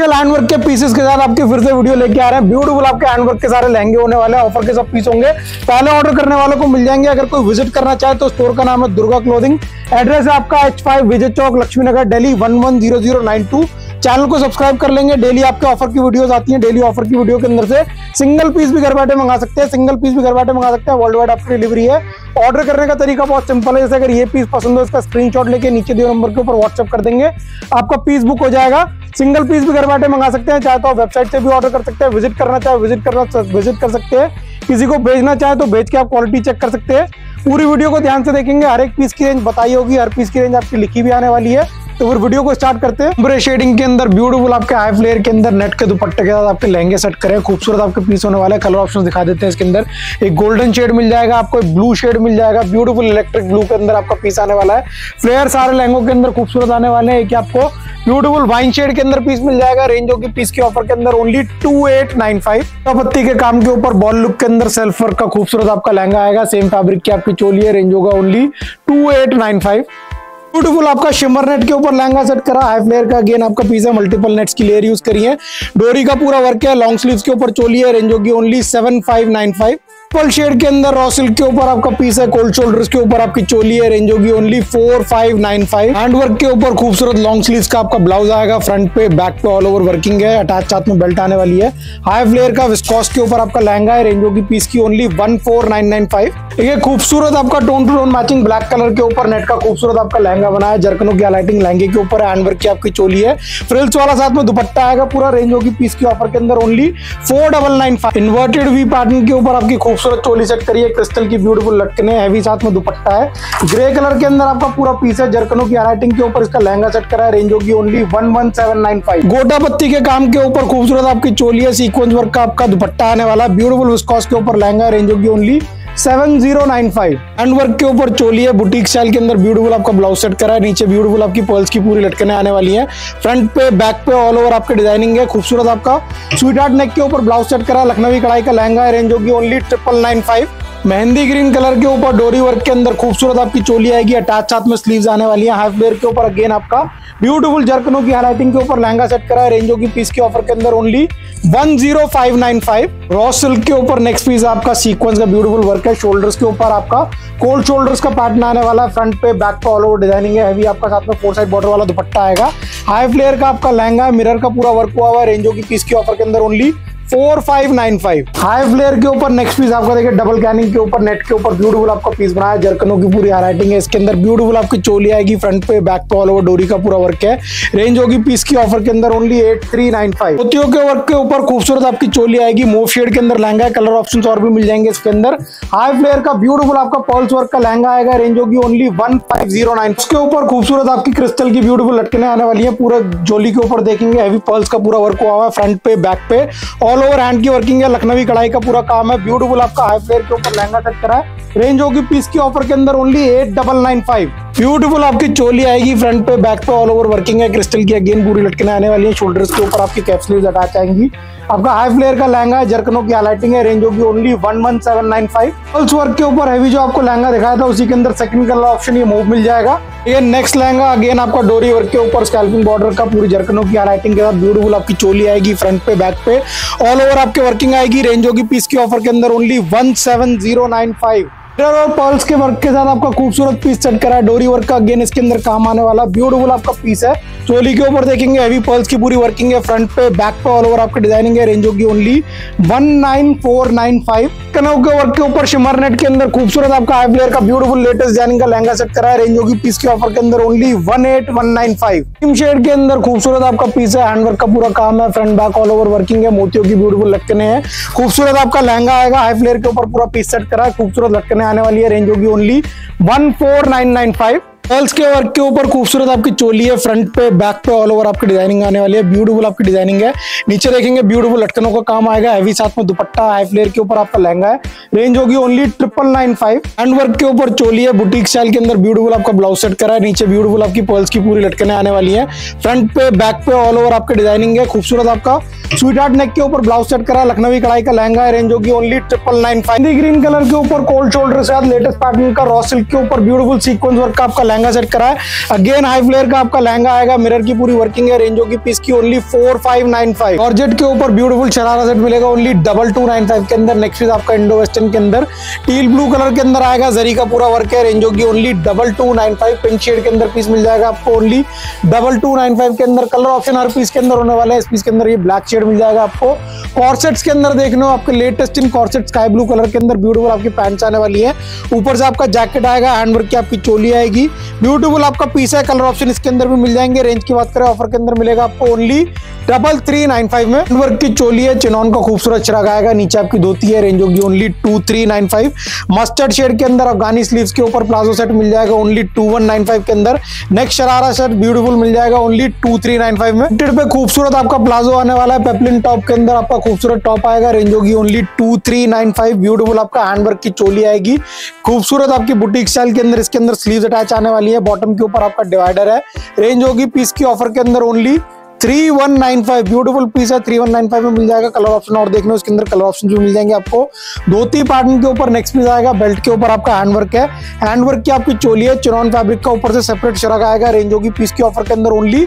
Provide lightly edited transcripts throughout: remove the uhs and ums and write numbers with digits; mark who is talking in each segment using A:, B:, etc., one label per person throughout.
A: Special handwork के pieces के साथ आपके फिर से वीडियो लेके आ रहे हैं। ब्यूटीफुल आपके हैंडवर्क के सारे लहंगे होने वाले हैं, ऑफर के सब पीस होंगे। पहले ऑर्डर करने वालों को मिल जाएंगे। अगर कोई विजिट करना चाहे तो स्टोर का नाम है दुर्गा क्लोथिंग। एड्रेस है आपका H5 विजय चौक, लक्ष्मी नगर, दिल्ली 110092। चैनल को सब्सक्राइब कर लेंगे। डेली आपके ऑफर की वीडियोस आती हैं। डेली ऑफर की वीडियो के अंदर से सिंगल पीस भी घर बैठे मंगा सकते हैं, सिंगल पीस भी घर बैठे मंगा सकते हैं। वर्ल्ड वाइड आपकी डिलीवरी है। ऑर्डर करने का तरीका बहुत सिंपल है। जैसे अगर ये पीस पसंद हो, इसका स्क्रीनशॉट लेके नीचे दिए नंबर के ऊपर व्हाट्सएप कर देंगे, आपका पीस बुक हो जाएगा। सिंगल पीस भी घर बैठे मंगा सकते हैं। चाहे तो आप वेबसाइट से भी ऑर्डर कर सकते हैं। विजिट करना चाहे विजिट कर सकते हैं। किसी को भेजना चाहे तो भेज के आप क्वालिटी चेक कर सकते हैं। पूरी वीडियो को ध्यान से देखेंगे। हर एक पीस की रेंज बताई होगी, हर पीस की रेंज आपकी लिखी भी आने वाली है। तो फिर वीडियो को स्टार्ट करते हैं। ब्रे शेडिंग के अंदर ब्यूटीफुल आपके हाई फ्लेयर के अंदर नेट के दुपट्टे के साथ आपके लहंगे सेट करें। खूबसूरत आपके पीस होने वाला है। कलर ऑप्शन दिखा देते हैं। इसके अंदर एक गोल्डन शेड मिल जाएगा, आपको एक ब्लू शेड मिल जाएगा। ब्यूटीफुल इलेक्ट्रिक ब्लू के अंदर आपका पीस आने वाला है। फ्लेयर सारे लहंगों के अंदर खूबसूरत आने वाले हैं। एक आपको ब्यूटीफुल वाइन शेड के अंदर पीस मिल जाएगा। रेंज होगी पीस की ऑफर के अंदर ओनली 2895। पत्ती के काम के ऊपर बॉल लुक के अंदर सेल्फ वर्क का खूबसूरत आपका लहंगा आएगा। सेम फैब्रिक की आपकी चोली है। रेंज होगा ओनली 2895। ब्यूटीफुल आपका शिमर नेट के ऊपर लहंगा सेट करा। हाई फ्लेयर का अगेन आपका पीस है। मल्टीपल नेट्स की लेयर यूज करी है। डोरी का पूरा वर्क है। लॉन्ग स्लीव्स के ऊपर चोली है। रेंज होगी ओनली 7595। पर्पल शेड के अंदर रॉ सिल्क के ऊपर आपका पीस है। कोल्ड शोल्डर्स के ऊपर आपकी चोली है। रेंज होगी ओनली 4595। हैंडवर्क के ऊपर खूबसूरत लॉन्ग स्लीव्स का आपका ब्लाउज आएगा। फ्रंट पे बैक पे ऑल ओवर वर्किंग है। अटैच साथ में बेल्ट आने वाली है। हाई फ्लेयर का विस्कॉस के ऊपर आपका लहंगा है। रेंज होगी पीस की ओनली 14995। ये खूबसूरत आपका tone two tone matching black colour के ऊपर नेट का खूबसूरत आपका लहंगा बना है। जरकनों की हाईलाइटिंग लहंगे के ऊपर है। हैंडवर्क की आपकी चोली है। फ्रिल्स वाला साथ में दुपट्टा आएगा। पूरा रेंज होगी पीस की ऑफर के अंदर ओनली 4995। इन्वर्टेड वी पैटर्न के ऊपर आपकी खूबसूरत चोली सेट करिए। क्रिस्टल की ब्यूटीफुल लटकने, हैवी साथ में दुपट्टा है। ग्रे कलर के अंदर आपका पूरा पीस है। जरकनों की हाईलाइटिंग के ऊपर इसका लहंगा सेट करा है। रेंज होगी ओनली 11795। गोटा पत्ती के काम के ऊपर खूबसूरत आपकी चोली है। सीक्वेंस वर्क का आपका दुपट्टा आने वाला। ब्यूटीफुल विस्कॉस के ऊपर लहंगा है। रेंज होगी ओनली 7095। हैंडवर्क के ऊपर चोली है। बुटीक स्टाइल के अंदर ब्यूटीफुल आपका ब्लाउज सेट करा है। नीचे ब्यूटीफुल आपकी पर्ल्स की पूरी लटकने आने वाली है। फ्रंट पे बैक पे ऑल ओवर आपके डिजाइनिंग है। खूबसूरत आपका स्वीट हार्ट नेक के ऊपर ब्लाउज सेट करा है। लखनवी कढ़ाई का लहंगा है। रेंज होगी ओनली 9995। मेहंदी ग्रीन कलर के ऊपर डोरी वर्क के अंदर खूबसूरत आपकी चोली आएगी। अटैच साथ में स्लीव्स आने वाली है। हाई फ्लेयर के ऊपर अगेन आपका ब्यूटीफुल जरकनों की हाईलाइटिंग के ऊपर लहंगा सेट करा है। रेंज होगी पीस की ऑफर के अंदर ओनली 10595। रॉ सिल्क के ऊपर नेक्स्ट पीस आपका सीक्वेंस का ब्यूटीफुल वर्क है। शोल्डर्स के ऊपर आपका कोल्ड शोल्डर्स का पैटर्न आने वाला है। फ्रंट पे बैक पे ऑल ओवर डिजाइनिंग है। हैवी आपका साथ में 4 साइड बॉर्डर वाला दुपट्टा आएगा। हाई फ्लेयर का आपका लहंगा है। मिरर का पूरा वर्क हुआ हुआ है। रेंज होगी पीस की ऑफर के अंदर ओनली 4595। हाई फ्लेयर के ऊपर नेक्स्ट पीस आपका देखिए डबल कैनिंग के ऊपर नेट के ऊपर ब्यूटीफुल आपका पीस बनाया। जरकनों की पूरी हाईलाइटिंग है। इसके अंदर ब्यूटीफुल आपकी चोली आएगी। फ्रंट पे बैक पे ऑल ओवर डोरी का पूरा वर्क है। रेंज होगी पीस की ऑफर के अंदर ओनली 8395। मोतियों के वर्क के ऊपर खूबसूरत आपकी चोली आएगी। मूव शेड के अंदर लहंगा है। कलर ऑप्शंस और भी मिल जाएंगे इसके अंदर। हाई फ्लेयर का ब्यूटीफुल आपका पर्ल्स वर्क का लहंगा आएगा। रेंज होगी ओनली 1509। उसके ऊपर खूबसूरत आपकी क्रिस्टल की ब्यूटीफुल लटकने आने वाली है। पूरा चोली के ऊपर देखेंगे हैवी पर्ल्स का पूरा वर्क हुआ है। फ्रंट पे बैक पे ऑल ओवर हैंड की वर्किंग। लखनवी कढ़ाई का पूरा काम है। ब्यूटीफुल आपका हाई फ्लेयर के ऊपर लहंगा सेट करा है। रेंज होगी पीस की ऑफर के अंदर ओनली 8995। ब्यूटीफुल आपकी चोली आएगी। फ्रंट पे बैक पे ऑल ओवर वर्किंग है। क्रिस्टल की अगेन पूरी लटकने आने वाली है। शोल्डर्स के ऊपर आपकी कैप स्लीव्स अटैच आएंगी। आपका हाई फ्लेयर का लहंगा है। जरकनों की हाईलाइटिंग है। रेंज होगी ओनली 11795। पर्ल्स वर्क के ऊपर हैवी जो आपको लहंगा दिखाया था उसी के अंदर सेकंड कलर ऑप्शन ये मूव मिल जाएगा। ये नेक्स्ट लहंगा अगेन आपका डोरी वर्क के ऊपर स्कैल्पिंग बॉर्डर का पूरी जरकनों की हाईलाइटिंग के साथ ब्यूटीफुल आपकी चोली आएगी। फ्रंट पे बैक पे ऑल ओवर आपके वर्किंग आएगी। रेंज होगी पीस की ऑफर के अंदर ओनली 17095। और पर्ल्स के वर्क के साथ आपका खूबसूरत पीस सेट करा है। डोरी वर्क का अगेन इसके अंदर काम आने वाला ब्यूटीफुल आपका पीस है। चोली के ऊपर देखेंगे हैवी पर्ल्स की पूरी वर्किंग है। फ्रंट पे बैक पे ऑल ओवर आपकी डिजाइनिंग है। रेंज होगी ओनली 19495। कनौ के वर्क के ऊपर शिमर नेट के अंदर खूबसूरत आपका हाई फ्लेयर का ब्यूटीफुल लेटेस्ट डिजाइनिंग का लहंगा सेट करा है। रेंज होगी पीस के ऑफर के अंदर ओनली 18195। क्रीम शेड के अंदर खूबसूरत आपका पीस है। हैंडवर्क का पूरा काम है। Front back all over working है। मोतियों की ब्यूटीफुल लटकने हैं। खूबसूरत आपका लहंगा आएगा। हाई फ्लेयर के ऊपर पूरा पीस सेट करा है। खूबसूरत लटकने आने वाली है। रेंज होगी ओनली 14995। पर्ल्स के वर्क के ऊपर खूबसूरत आपकी चोली है। फ्रंट पे बैक पे ऑल ओवर आपकी डिजाइनिंग आने वाली है। ब्यूटीफुल आपकी डिजाइनिंग है। नीचे देखेंगे ब्यूटीफुल लटकनों का काम आएगा। हैवी साथ में दुपट्टा। हाई फ्लेयर के ऊपर आपका लहंगा है। रेंज होगी ओनली 9995। हैंडवर्क के ऊपर चोली है। बुटीक स्टाइल के अंदर ब्यूटीफुल आपका ब्लाउज सेट करा है। नीचे ब्यूटीफुल आपकी पर्ल्स की पूरी लटकने आने वाली है। फ्रंट पे बैक पे ऑल ओवर आपकी डिजाइनिंग है। खूबसूरत आपका स्वीट हार्ट नेक के ऊपर ब्लाउज सेट करा है, लखनवी कढ़ाई का लहंगा है, रेंज होगी ओनली 999। ग्रीन कलर के ऊपर कोल्ड शोल्डर के साथ लेटेस्ट पैटर्न का रॉ सिल्क के ऊपर ब्यूटीफुल सीक्वेंस वर्क का आपका लहंगा सेट करा है। अगेन हाई फ्लेयर का आपका लहंगा आएगा, मिरर की पूरी वर्किंग है, रेंज होगी पीस की ओनली 4595। जॉर्जेट के ऊपर ब्यूटीफुल शरारा सेट मिलेगा ओनली 2295 के अंदर। नेक्स्ट पीस आपका इंडो वेस्टर्न के अंदर टील ब्लू कलर के अंदर आएगा, जरी का पूरा वर्क है, रेंज होगी ओनली 2295। पिंक शेड के अंदर पीस मिल जाएगा आपको ओनली 2295 के अंदर। कलर ऑप्शन हर पीस के अंदर होने वाला है। इस पीस के अंदर ये ब्लैक शेड मिल जाएगा आपको। कॉर्सेट्स के अंदर देखने हो आपके latest in corset sky blue colour के अंदर ब्यूटीफुल आपकी पैंट्स आने वाली है। ऊपर से आपका जैकेट आएगा, हैंडवर्क की आपकी चोली आएगी, ब्यूटीफुल आपका पीस है। कलर ऑप्शन इसके अंदर भी मिल जाएंगे। रेंज की बात करें ऑफर के अंदर मिलेगा आपको ओनली 3395 में। हैंडवर्क की चोली है, चिनॉन का खूबसूरत चिराग आएगा, नीचे आपकी धोती है, रेंज होगी ओनली 2395। मस्टर्ड शेड के अंदर अफगानी स्लीव्स के ऊपर प्लाजो सेट मिल जाएगा ओनली 2195 के अंदर। नेक्स्ट शरारा सेट ब्यूटीफुल मिल जाएगा ओनली 2395 में। फिटेड पे खूबसूरत आपका प्लाजो आने वाला है, पेपलिन टॉप के अंदर आपका खूबसूरत टॉप आएगा, रेंज होगी ओनली 2395। ब्यूटीफुल आपका हैंडवर्क की चोली आएगी, खूबसूरत आपकी बुटीक स्टाइल के अंदर इसके अंदर स्लीव्स अटैच आने वाली है। बॉटम के ऊपर आपका डिवाइडर है, रेंज होगी पीस की ऑफर के अंदर ओनली 3195। ब्यूटीफुल पीस है, 3195 में मिल जाएगा। कलर ऑप्शन और देखने उसके अंदर कलर ऑप्शन भी मिल जाएंगे आपको। धोती पैटर्न के ऊपर नेक्स्ट पीस आएगा, बेल्ट के ऊपर आपका हैंडवर्क है, हैंडवर्क की आपकी चोली है, चिनॉन फैब्रिक का ऊपर से सेपरेट शरारा आएगा, रेंज होगी पीस की ऑफर के अंदर ओनली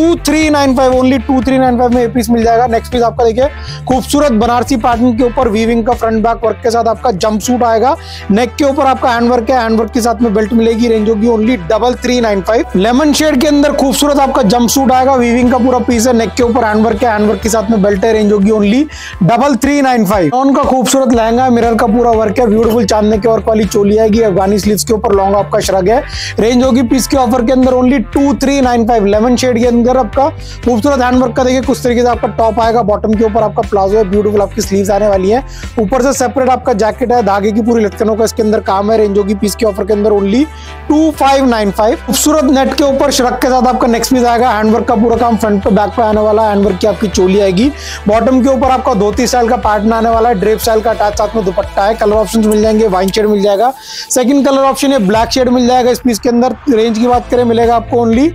A: 2395। ओनली 2395 में ये पीस मिल जाएगा। नेक्स्ट पीस आपका देखिए खूबसूरत बनारसी पैटर्न के ऊपर वीविंग का फ्रंट बैक वर्क के साथ आपका जंप सूट आएगा। नेक के ऊपर आपका हैंडवर्क है, हैंडवर्क के साथ में बेल्ट मिलेगी, रेंज होगी ओनली 3395। लेमन शेड के अंदर खूबसूरत आपका जंप सूट आएगा, वीविंग का पूरा पीस है, नेक के ऊपर हैंडवर्क है, हैंडवर्क के साथ में बेल्ट है, रेंज होगी ओनली 3395। लॉन्ग का खूबसूरत लहंगा है, मिरर का पूरा वर्क है, ब्यूटीफुल चांदने के वर्क वाली चोली आएगी, अफगानी स्लीव्स के ऊपर लॉन्ग आपका श्रग है, रेंज होगी पीस के ऑफर के अंदर ओनली 2395। लेमन शेड के अंदर आपका खूबसूरत हैंडवर्क का देखिए कुछ तरीके से आपका टॉप आएगा, बॉटम के ऊपर आपका प्लाजो है, ब्यूटीफुल आपकी स्लीव्स आने वाली है, ऊपर से सेपरेट आपका जैकेट है, धागे की पूरी लटकनों का इसके अंदर काम है, रेंज होगी पीस के ऑफर के अंदर ओनली 2595। खूबसूरत नेट के ऊपर श्रग के साथ आपका नेक्स्ट पीस आएगा, हैंडवर्क का पूरा काम फ्रंट पे बैक पे आने वाला है, हैंडवर्क की आपकी चोली आएगी, बॉटम के ऊपर आपका धोती स्टाइल का पैटर्न आने वाला है, ड्रेप स्टाइल का अटैच साथ में दुपट्टा है। कलर ऑप्शंस मिल जाएंगे, वाइन शेड मिल जाएगा, सेकंड कलर ऑप्शन है ब्लैक शेड मिल जाएगा इस पीस के अंदर। रेंज की बात करें मिलेगा आपको ओनली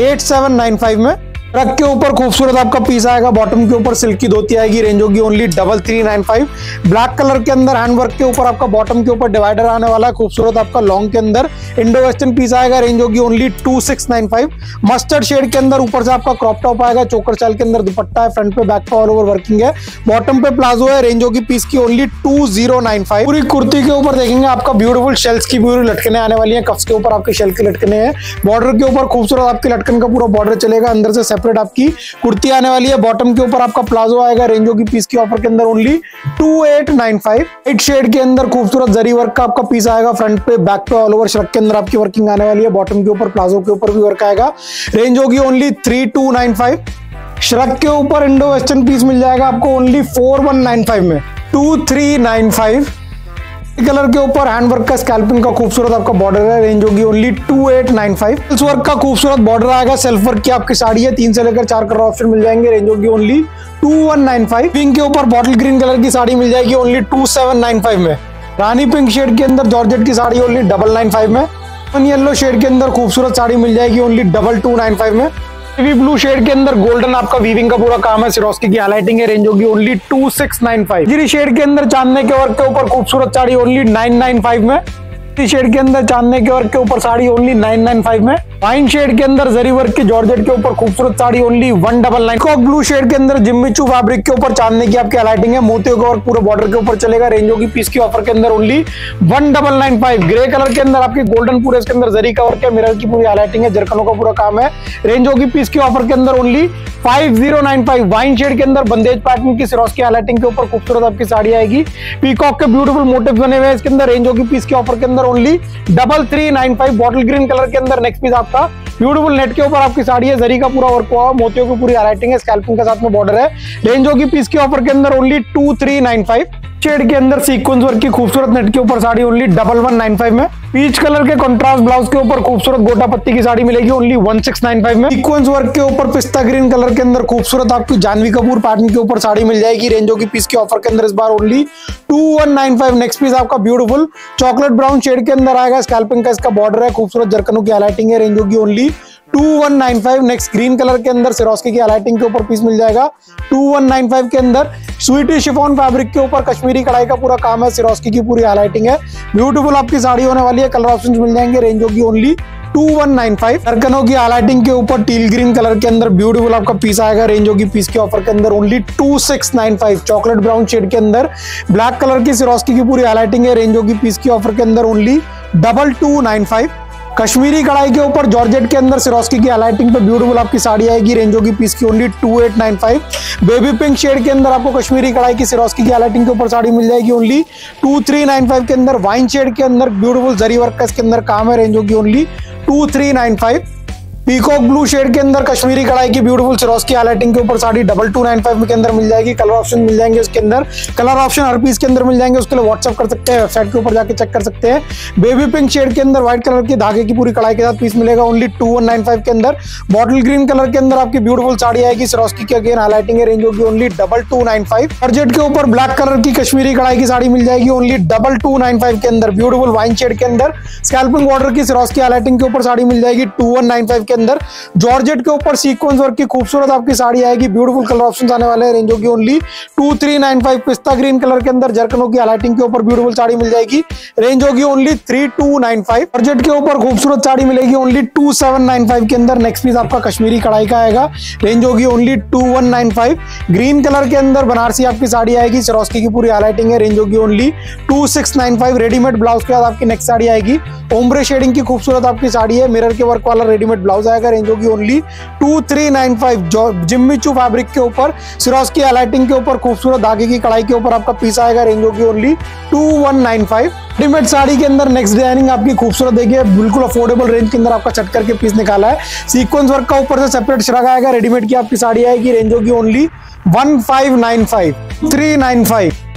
A: 8795 में। ट्रक के ऊपर खूबसूरत आपका पीस आएगा, बॉटम के ऊपर सिल्क की धोती आएगी, रेंज होगी ओनली 3395। ब्लैक कलर के अंदर हैंडवर्क के ऊपर आपका बॉटम के ऊपर डिवाइडर आने वाला है, खूबसूरत आपका लॉन्ग के अंदर इंडो वेस्टर्न पीस आएगा, रेंज होगी ओनली 2695। मस्टर्ड शेड के अंदर ऊपर से आपका क्रॉप टॉप आएगा, चोकर स्टाइल के अंदर दुपट्टा है, फ्रंट पे बैक पे ऑल ओवर वर्किंग है, बॉटम पे प्लाजो है, रेंज होगी पीस की ओनली 2095। पूरी कुर्ती के ऊपर देखेंगे आपका ब्यूटीफुल शेल्स की पूरी लटकने आने वाली है, कफ्स के ऊपर आपके शेल के लटकने हैं, बॉर्डर के ऊपर खूबसूरत आपके लटकन का पूरा बॉर्डर चलेगा, अंदर से सेपरेट आपकी कुर्ती आने वाली है, बॉटम के ऊपर आपका प्लाजो आएगा, रेंज होगी पीस की ऑफर के अंदर ओनली 2895। व्हाइट शेड के अंदर खूबसूरत जरी वर्क का आपका पीस आएगा, फ्रंट पे बैक पे ऑल ओवर श्रग के अंदर आपकी वर्किंग आने वाली है, बॉटम के ऊपर प्लाजो के ऊपर भी वर्क आएगा, रेंज होगी ओनली 3295। श्रग के ऊपर इंडो वेस्टर्न पीस मिल जाएगा आपको ओनली 4195 में। 2395 कलर के ऊपर हैंडवर्क का स्कैल्पिंग का खूबसूरत आपका बॉर्डर है, रेंज होगी ओनली 2895। सेल्फ वर्क का खूबसूरत बॉर्डर आएगा, सेल्फ वर्क की आपकी साड़ी है, 3 से लेकर 4 कलर ऑप्शन मिल जाएंगे, रेंज होगी ओनली 2195। पिंक के ऊपर बॉटल ग्रीन कलर की साड़ी मिल जाएगी ओनली 2795 में। रानी पिंक शेड के अंदर जॉर्जेट की साड़ी ओनली 999 में। येलो शेड के अंदर खूबसूरत साड़ी मिल जाएगी ओनली 2295 में। नेवी ब्लू शेड के अंदर गोल्डन आपका वीविंग का पूरा काम है, सिरोस्की की हाईलाइटिंग है, रेंज होगी ओनली 2695। जीरी शेड के अंदर चांदने के वर्क के ऊपर खूबसूरत साड़ी ओनली 995 में। शेड के अंदर चांदने के वर्क के ऊपर साड़ी ओनली 995 में। वाइन शेड के अंदर जरी वर्क की जॉर्जेट के ऊपर खूबसूरत साड़ी ओनली 199। कॉक ब्लू शेड के अंदर जिम्मिचू फैब्रिक के ऊपर चांदने की आपकी हाईलाइटिंग है, मोतियों का वर्क पूरे बॉर्डर के ऊपर चलेगा, रेंज होगी पीस की ऑफर के अंदर ओनली 1995। ग्रे कलर के अंदर आपकी गोल्डन पूरे इसके अंदर जरी का वर्क है, मिरर की पूरी हाईलाइटिंग है, जरकनों का पूरा काम है, रेंज होगी पीस की ऑफर के अंदर ओनली 5095। वाइन शेड के अंदर बंदेज पैटर्न की सिरोस्की हाईलाइटिंग के ऊपर खूबसूरत आपकी साड़ी आएगी, पीकॉक के ब्यूटीफुल मोटिव्स बने हुए हैं इसके अंदर, रेंज होगी पीस की ऑफर के अंदर ओनली 3395। बॉटल ग्रीन कलर के अंदर नेक्स्ट पीस आपका ब्यूटीफुल नेट के ऊपर आपकी साड़ी है, जरी का पूरा वर्क हुआ, मोतियों की पूरी हाईलाइटिंग है, स्कैल्पिंग के साथ में बॉर्डर है, रेंज होगी पीस की ऑफर के अंदर ओनली 2395। शेड के अंदर सीक्वेंस वर्क की खूबसूरत नेट के ऊपर साड़ी ओनली 1195 में। पीच कलर के कंट्रास्ट ब्लाउज के ऊपर खूबसूरत गोटा पत्ती की साड़ी मिलेगी ओनली 1695 में। सीक्वेंस वर्क के ऊपर पिस्ता ग्रीन कलर के अंदर खूबसूरत आपकी जानवी कपूर पैटर्न के ऊपर साड़ी मिल जाएगी, रेंज होगी पीस के ऑफर के अंदर इस बार ओनली 2195। नेक्स्ट पीस आपका ब्यूटीफुल चॉकलेट ब्राउन शेड के अंदर आएगा, स्कैल्पिंग का इसका बॉर्डर है, खूबसूरत जरकनों की हाईलाइटिंग है, रेंज होगी ओनली 2195। नेक्स्ट ग्रीन कलर के अंदर सिरोस्की की हाईलाइटिंग के ऊपर पीस मिल जाएगा 2195 के अंदर। स्वीटी शिफॉन फैब्रिक के ऊपर कश्मीरी कढ़ाई का पूरा काम है, सिरोस्की की पूरी हाईलाइटिंग है। ब्यूटीफुल आपकी साड़ी होने वाली है। कलर ऑप्शंस मिल जाएंगे, रेंज होगी ओनली 2195। दरकनों की हाईलाइटिंग के ऊपर टील ग्रीन कलर के अंदर ब्यूटीफुल आपका पीस आएगा, रेंज होगी पीस के ऑफर के अंदर ओनली 2695। चॉकलेट ब्राउन शेड के अंदर ब्लैक कलर की सिरोस्की की पूरी हाईलाइटिंग है, रेंज होगी पीस के ऑफर के अंदर ओनली 2295। कश्मीरी कढ़ाई के ऊपर जॉर्जेट के अंदर सिरोस्की की हाईलाइटिंग पे ब्यूटीफुल आपकी साड़ी आएगी, रेंज होगी पीस की ओनली 2895। बेबी पिंक शेड के अंदर आपको कश्मीरी कढ़ाई की सिरोस्की की हाईलाइटिंग के ऊपर साड़ी मिल जाएगी ओनली 2395 के अंदर। वाइन शेड के अंदर ब्यूटीफुल जरी वर्क का इसके अंदर काम है, रेंज होगी ओनली 2395। पीकॉक ब्लू शेड के अंदर कश्मीरी कढ़ाई की ब्यूटीफुल सिरोस्की हाईलाइटिंग के ऊपर साड़ी 2295 के अंदर मिल जाएगी। कलर ऑप्शन मिल जाएंगे उसके अंदर, कलर ऑप्शन हर पीस के अंदर मिल जाएंगे, उसके लिए व्हाट्सअप कर सकते हैं, वेबसाइट के ऊपर जाके चेक कर सकते हैं। बेबी पिंक शेड के अंदर व्हाइट कलर की धागे की पूरी कढ़ाई के साथ पीस मिलेगा ओनली 2195 के अंदर। बॉटल ग्रीन कलर के अंदर आपकी ब्यूटीफुल साड़ी आएगी, सिरोस्की की अगेन हाईलाइटिंग है, रेंज होगी ओनली 2295। जॉर्जेट के ऊपर ब्लैक कलर की कश्मीरी कढ़ाई की साड़ी मिल जाएगी ओनली 2295 के अंदर। ब्यूटीफुल वाइन शेड के अंदर स्कैल्पिंग बॉर्डर की सिरोस्की हाईलाइटिंग के ऊपर साड़ी मिल जाएगी 2195 के अंदर। जॉर्जेट के ऊपर सीक्वेंस वर्क की खूबसूरत आपकी साड़ी आएगी, ब्यूटीफुल कलर ऑप्शंस आने वाले हैं, रेंज होगी ओनली 2395। पिस्ता ग्रीन कलर के अंदर जरकनों की हाईलाइटिंग के ऊपर ब्यूटीफुल साड़ी मिल जाएगी, रेंज होगी ओनली 3295। जॉर्जेट के ऊपर खूबसूरत साड़ी मिलेगी ओनली 2795 के अंदर। नेक्स्ट पीस आपका कश्मीरी कढ़ाई का आएगा, रेंज होगी ओनली 2195। ग्रीन कलर के अंदर बनारसी आपकी साड़ी आएगी, सिरोस्की की पूरी हाईलाइटिंग है, रेंज होगी ओनली 2695। रेडीमेड ब्लाउज के बाद आपकी नेक्स्ट साड़ी आएगी ओम्ब्रे शेडिंग की खूबसूरत आपकी साड़ी है, मिरर के वर्क वाला रेडीमेड ब्लाउज आएगा, रेंज होगी ओनली 2395। जिम्मीचू फैब्रिक के ऊपर सिरोस्की हाईलाइटिंग के ऊपर खूबसूरत धागे की कढ़ाई के ऊपर आपका पीस आएगा, रेंज होगी ओनली 2195। रेडीमेड साड़ी के अंदर नेक्स्ट डिजाइनिंग आपकी खूबसूरत देखिए, बिल्कुल अफोर्डेबल रेंज के अंदर आपका चट करके पीस निकाला है। सीक्वेंस वर्क का ऊपर से सेपरेट श्रग आएगा, रेडीमेड की आपकी साड़ी आएगी, रेंज होगी ओनली 1595 395।